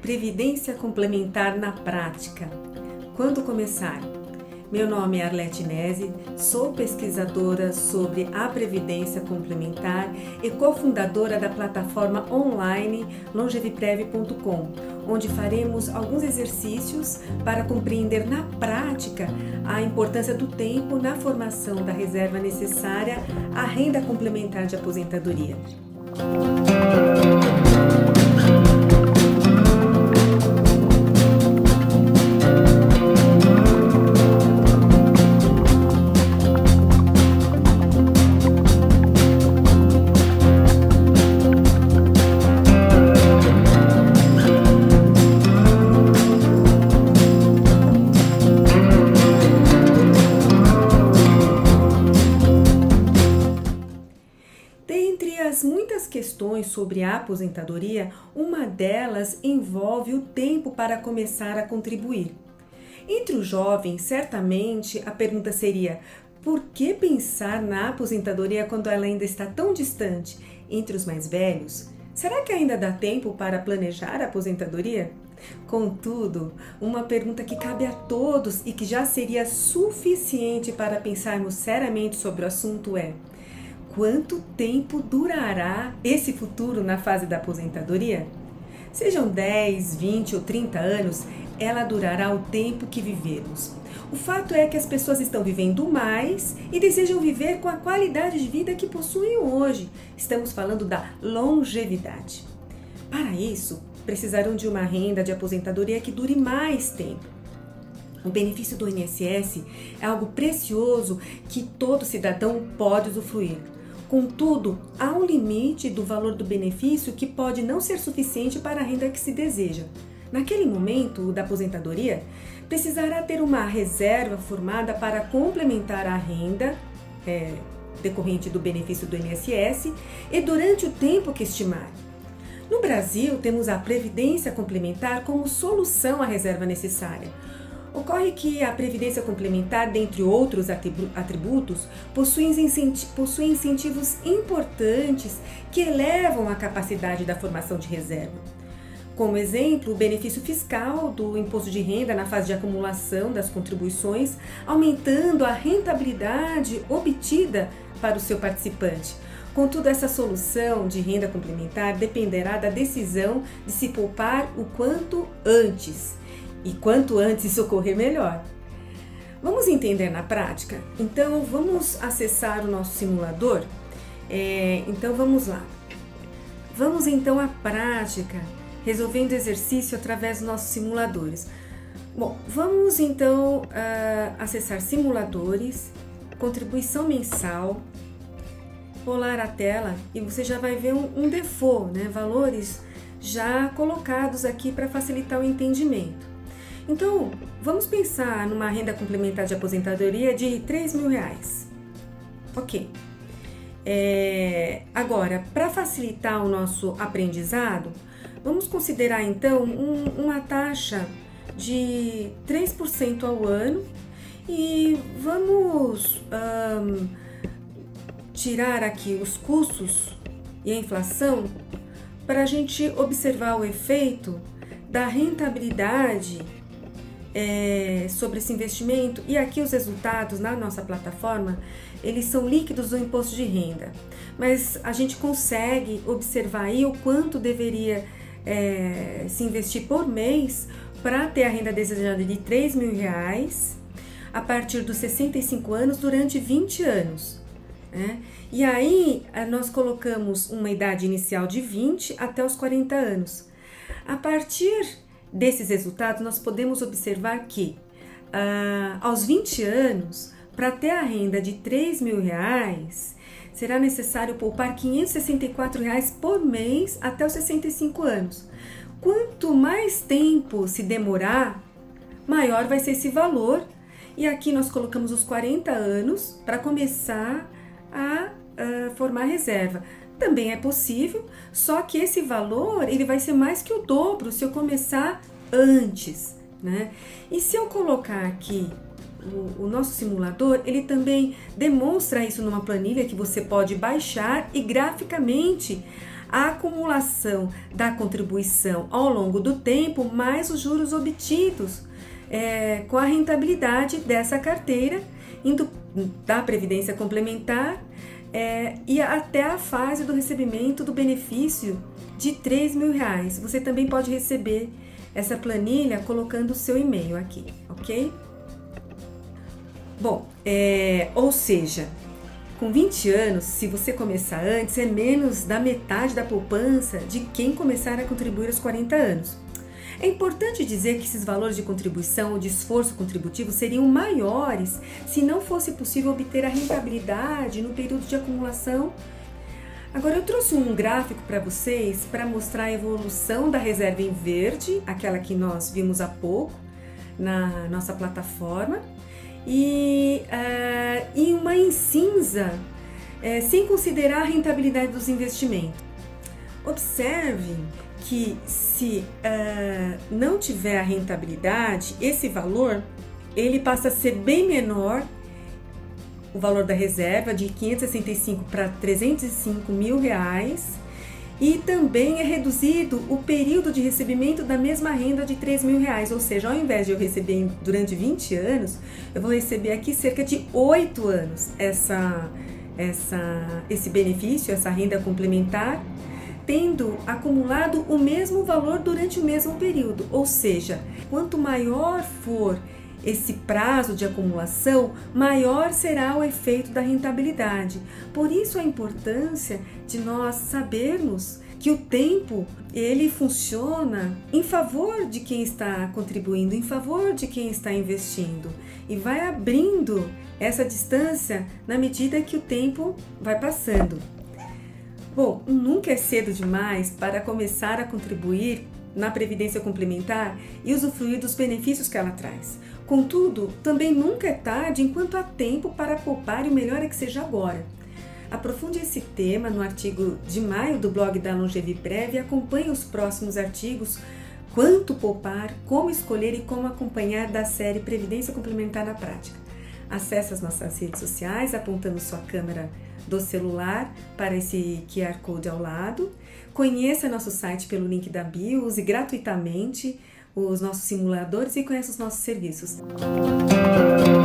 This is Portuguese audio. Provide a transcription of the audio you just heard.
Previdência complementar na prática. Quando começar? Meu nome é Arlete Nese, sou pesquisadora sobre a Previdência Complementar e cofundadora da plataforma online longeviprev.com, onde faremos alguns exercícios para compreender na prática a importância do tempo na formação da reserva necessária à renda complementar de aposentadoria. Dentre as muitas questões sobre a aposentadoria, uma delas envolve o tempo para começar a contribuir. Entre os jovens, certamente a pergunta seria: por que pensar na aposentadoria quando ela ainda está tão distante? Entre os mais velhos, será que ainda dá tempo para planejar a aposentadoria? Contudo, uma pergunta que cabe a todos e que já seria suficiente para pensarmos seriamente sobre o assunto é: quanto tempo durará esse futuro na fase da aposentadoria? Sejam 10, 20 ou 30 anos, ela durará o tempo que vivemos. O fato é que as pessoas estão vivendo mais e desejam viver com a qualidade de vida que possuem hoje. Estamos falando da longevidade. Para isso, precisarão de uma renda de aposentadoria que dure mais tempo. O benefício do INSS é algo precioso que todo cidadão pode usufruir. Contudo, há um limite do valor do benefício que pode não ser suficiente para a renda que se deseja. Naquele momento da aposentadoria, precisará ter uma reserva formada para complementar a renda decorrente do benefício do INSS e durante o tempo que estimar. No Brasil, temos a Previdência Complementar como solução à reserva necessária. Ocorre que a Previdência Complementar, dentre outros atributos, possui incentivos importantes que elevam a capacidade da formação de reserva. Como exemplo, o benefício fiscal do imposto de renda na fase de acumulação das contribuições, aumentando a rentabilidade obtida para o seu participante. Contudo, essa solução de renda complementar dependerá da decisão de se poupar o quanto antes. E quanto antes isso ocorrer, melhor. Vamos entender na prática? Então, vamos acessar o nosso simulador? Então, vamos lá. Vamos então à prática, resolvendo exercício através dos nossos simuladores. Bom, vamos então acessar simuladores, contribuição mensal, rolar a tela e você já vai ver um default, né? Valores já colocados aqui para facilitar o entendimento. Então, vamos pensar numa renda complementar de aposentadoria de R$3.000. Ok. Agora, para facilitar o nosso aprendizado, vamos considerar então uma taxa de 3% ao ano e vamos tirar aqui os custos e a inflação para a gente observar o efeito da rentabilidade sobre esse investimento. E aqui os resultados na nossa plataforma, eles são líquidos do imposto de renda, mas a gente consegue observar aí o quanto deveria se investir por mês para ter a renda desejada de R$3.000 a partir dos 65 anos durante 20 anos. E aí nós colocamos uma idade inicial de 20 até os 40 anos. A partir desses resultados, nós podemos observar que aos 20 anos, para ter a renda de R$3.000, será necessário poupar R$564 por mês até os 65 anos. Quanto mais tempo se demorar, maior vai ser esse valor. E aqui nós colocamos os 40 anos para começar a formar reserva. Também é possível, só que esse valor ele vai ser mais que o dobro se eu começar antes, né? E se eu colocar aqui o nosso simulador, ele também demonstra isso numa planilha que você pode baixar e graficamente a acumulação da contribuição ao longo do tempo, mais os juros obtidos com a rentabilidade dessa carteira, indo da Previdência Complementar e até a fase do recebimento do benefício de R$3.000. Você também pode receber essa planilha colocando o seu e-mail aqui, ok? Bom, ou seja, com 20 anos, se você começar antes, é menos da metade da poupança de quem começar a contribuir aos 40 anos. É importante dizer que esses valores de contribuição ou de esforço contributivo seriam maiores se não fosse possível obter a rentabilidade no período de acumulação. Agora eu trouxe um gráfico para vocês para mostrar a evolução da reserva em verde, aquela que nós vimos há pouco na nossa plataforma, e uma em cinza, sem considerar a rentabilidade dos investimentos. Observe que se não tiver a rentabilidade, esse valor ele passa a ser bem menor, o valor da reserva de 565 para R$305.000, e também é reduzido o período de recebimento da mesma renda de R$3.000, ou seja, ao invés de eu receber durante 20 anos, eu vou receber aqui cerca de 8 anos esse benefício, essa renda complementar, tendo acumulado o mesmo valor durante o mesmo período. Ou seja, quanto maior for esse prazo de acumulação, maior será o efeito da rentabilidade. Por isso a importância de nós sabermos que o tempo ele funciona em favor de quem está contribuindo, em favor de quem está investindo, e vai abrindo essa distância na medida que o tempo vai passando. Bom, nunca é cedo demais para começar a contribuir na Previdência Complementar e usufruir dos benefícios que ela traz. Contudo, também nunca é tarde enquanto há tempo para poupar, e o melhor é que seja agora. Aprofunde esse tema no artigo de maio do blog da Longeviprev e acompanhe os próximos artigos Quanto Poupar, Como Escolher e Como Acompanhar da série Previdência Complementar na Prática. Acesse as nossas redes sociais apontando sua câmera do celular para esse QR Code ao lado. Conheça nosso site pelo link da bio, use gratuitamente os nossos simuladores e conheça os nossos serviços.